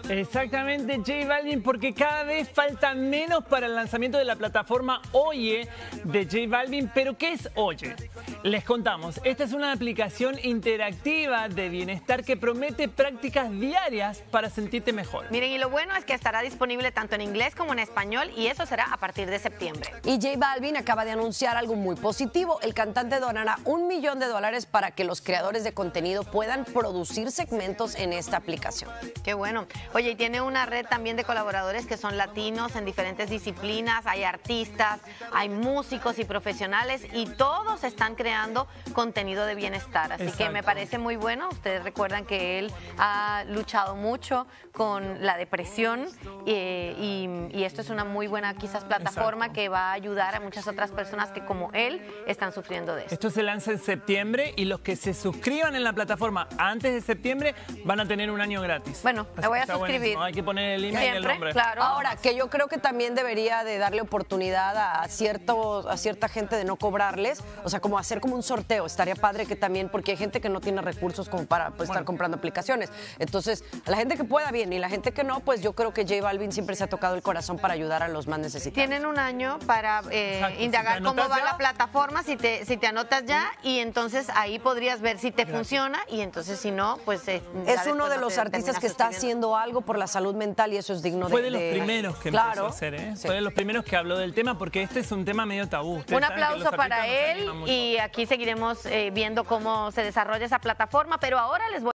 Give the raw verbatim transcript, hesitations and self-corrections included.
Exactamente, J Balvin, porque cada vez falta menos para el lanzamiento de la plataforma Oye de J Balvin. ¿Pero qué es Oye? Les contamos, esta es una aplicación interactiva de bienestar que promete prácticas diarias para sentirte mejor. Miren, y lo bueno es que estará disponible tanto en inglés como en español, y eso será a partir de septiembre. Y J Balvin acaba de anunciar algo muy positivo. El cantante donará un millón de dólares para que los creadores de contenido puedan producir segmentos en esta aplicación. Qué bueno. Oye, y tiene una red también de colaboradores que son latinos en diferentes disciplinas. Hay artistas, hay músicos y profesionales, y todos están creando contenido de bienestar. Así Exacto. que me parece muy bueno. Ustedes recuerdan que él ha luchado mucho con la depresión eh, y, y esto es una muy buena quizás plataforma Exacto. que va a ayudar a muchas otras personas que como él están sufriendo de esto. Esto se lanza en septiembre y los que se suscriban en la plataforma antes de septiembre van a tener un año gratis. Bueno, me voy a suscribir. Buenísimo. Hay que poner el email y el nombre. Claro. Ahora, que yo creo que también debería de darle oportunidad a, cierto, a cierta gente de no cobrarles, o sea, como hacer como un sorteo. Estaría padre que también, porque hay gente que no tiene recursos como para pues, bueno. estar comprando aplicaciones. Entonces, a la gente que pueda bien y la gente que no, pues yo creo que J Balvin siempre se ha tocado el corazón para ayudar a los más necesitados. Tienen un año para eh, indagar si cómo va ya. la plataforma, si te, si te anotas ya, y entonces ahí podrías ver si te Gracias. funciona, y entonces si no, pues... Eh, es uno de los artistas que está haciendo algo por la salud mental y eso es digno de... Fue de los primeros que claro. empezó a hacer, ¿eh? Sí. Fue de los primeros que habló del tema, porque este es un tema medio tabú. Ustedes un aplauso para él, y aquí seguiremos eh, viendo cómo se desarrolla esa plataforma, pero ahora les voy